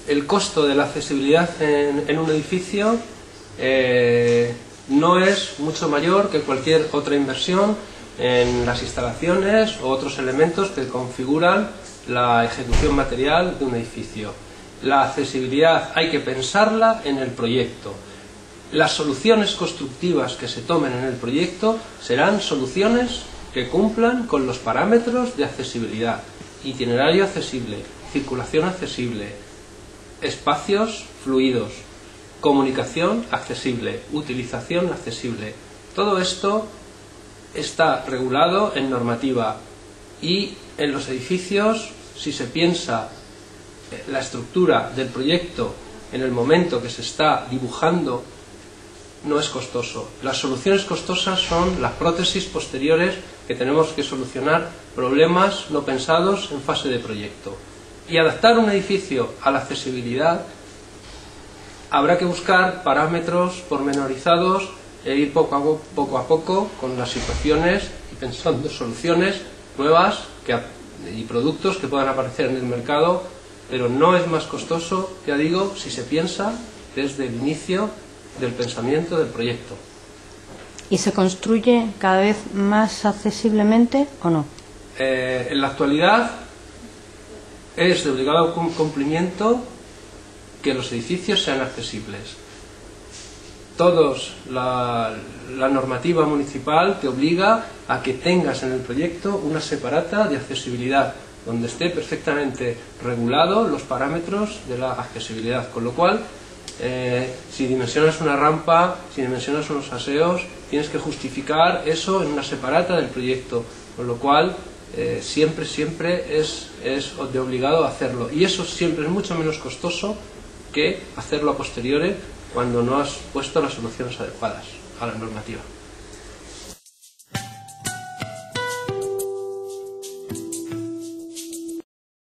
el costo de la accesibilidad en un edificio no es mucho mayor que cualquier otra inversión en las instalaciones o otros elementos que configuran la ejecución material de un edificio. La accesibilidad hay que pensarla en el proyecto. Las soluciones constructivas que se tomen en el proyecto serán soluciones que cumplan con los parámetros de accesibilidad: itinerario accesible, circulación accesible, espacios fluidos, comunicación accesible, utilización accesible. Todo esto está regulado en normativa, y en los edificios, si se piensa la estructura del proyecto en el momento que se está dibujando, no es costoso. Las soluciones costosas son las prótesis posteriores, que tenemos que solucionar problemas no pensados en fase de proyecto. Y adaptar un edificio a la accesibilidad habrá que buscar parámetros pormenorizados e ir poco a poco con las situaciones y pensando soluciones nuevas y productos que puedan aparecer en el mercado, pero no es más costoso, ya digo, si se piensa desde el inicio del pensamiento del proyecto. ¿Y se construye cada vez más accesiblemente o no? En la actualidad es de obligado cumplimiento que los edificios sean accesibles. La normativa municipal te obliga a que tengas en el proyecto una separata de accesibilidad, donde esté perfectamente regulado los parámetros de la accesibilidad, con lo cual si dimensionas una rampa, si dimensionas unos aseos, tienes que justificar eso en una separata del proyecto, con lo cual siempre es de obligado hacerlo, y eso siempre es mucho menos costoso que hacerlo a posteriori cuando no has puesto las soluciones adecuadas a la normativa.